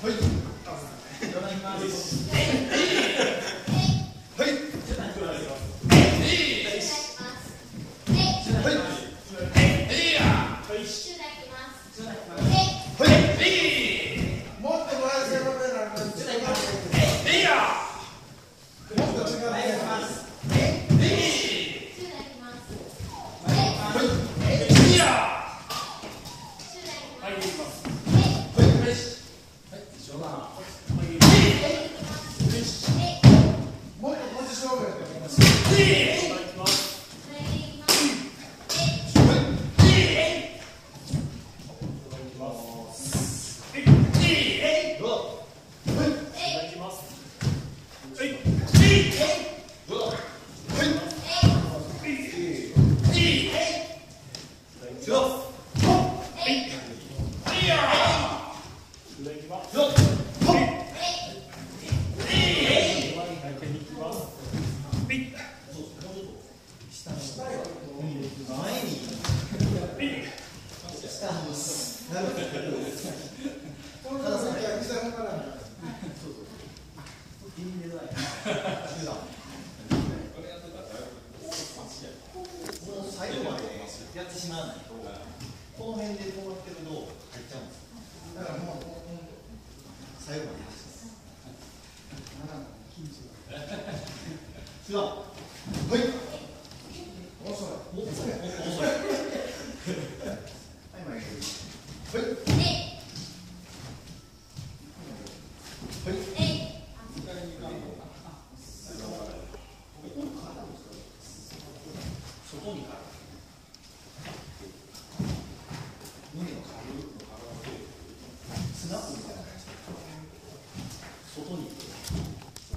最後までやってしまわないと、この辺で止まってると入っちゃうんです。だからもう最後までやってしまう。はい。遅い。はい、前へ。はい。外に胸を軽くスナップみたいな感じで外に